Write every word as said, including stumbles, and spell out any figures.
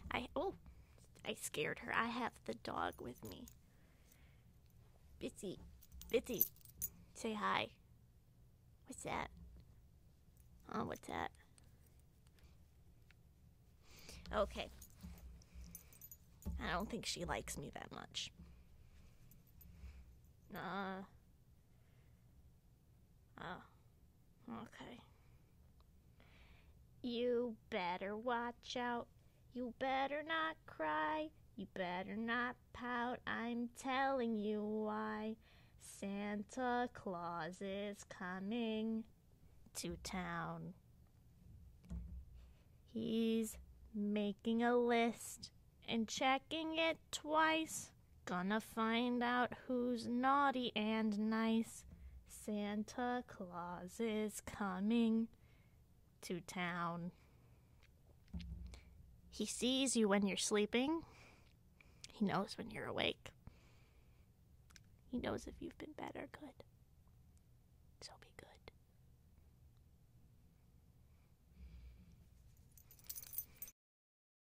I, oh, I scared her. I have the dog with me. Bitsy, Bitsy, say hi. What's that? Oh, what's that? Okay. I don't think she likes me that much. Uh. Oh. Okay. You better watch out. You better not cry. You better not pout. I'm telling you why. Santa Claus is coming to town. He's making a list and checking it twice. Gonna find out who's naughty and nice. Santa Claus is coming to town. He sees you when you're sleeping. He knows when you're awake. He knows if you've been bad or good.